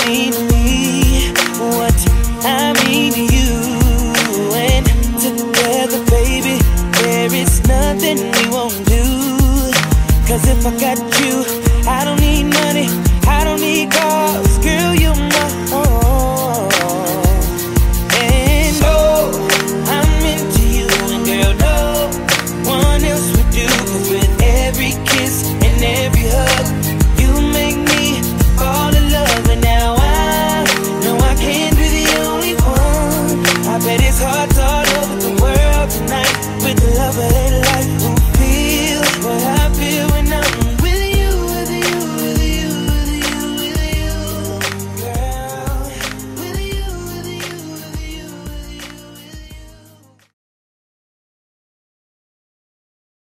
mean to me, what I mean to you. And together, baby, there is nothing we won't do. 'Cause if I got